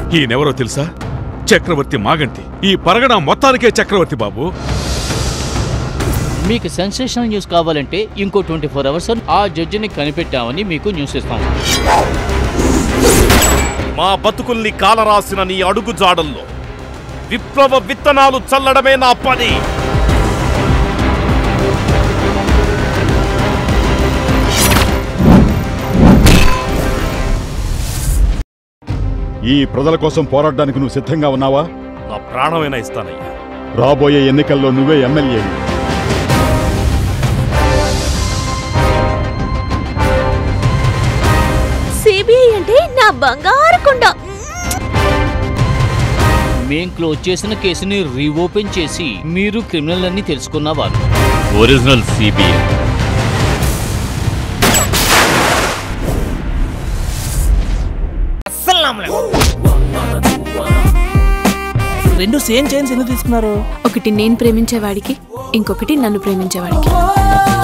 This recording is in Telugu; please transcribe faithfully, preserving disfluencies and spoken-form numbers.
ఈయనెవరో తెలుసా? చక్రవర్తి మాగంటి. ఈ పరగణ మొత్తానికే చక్రవర్తి బాబు. మీకు సెన్సేషనల్ న్యూస్ కావాలంటే ఇంకో ట్వంటీ ఫోర్ అవర్స్ ఆ జడ్జిని కనిపెట్టామని మీకు న్యూస్ ఇస్తాం. మా బతుకుల్ని కాలరాసిన నీ అడుగు జాడల్లో విప్లవ విత్తనాలు చల్లడమే నా పని. ఈ ప్రజల కోసం పోరాడడానికి నువ్వు సిద్ధంగా ఉన్నావా? నా ప్రాణమైనా ఇస్తానయ్యా. రాబోయే ఎన్నికల్లో నువ్వే ఎమ్మెల్యే. సిబిఐ అంటే నా బంగారు కొండ. మేం క్లోజ్ చేసిన కేసుని రీఓపెన్ చేసి మీరు క్రిమినల్ అని తెలుసుకున్నవారు. Original CBI. రెండు సేమ్ చైన్స్ ఎందుకు తీసుకున్నారు? ఒకటి నేను ప్రేమించేవాడికి, ఇంకొకటి నన్ను ప్రేమించేవాడికి.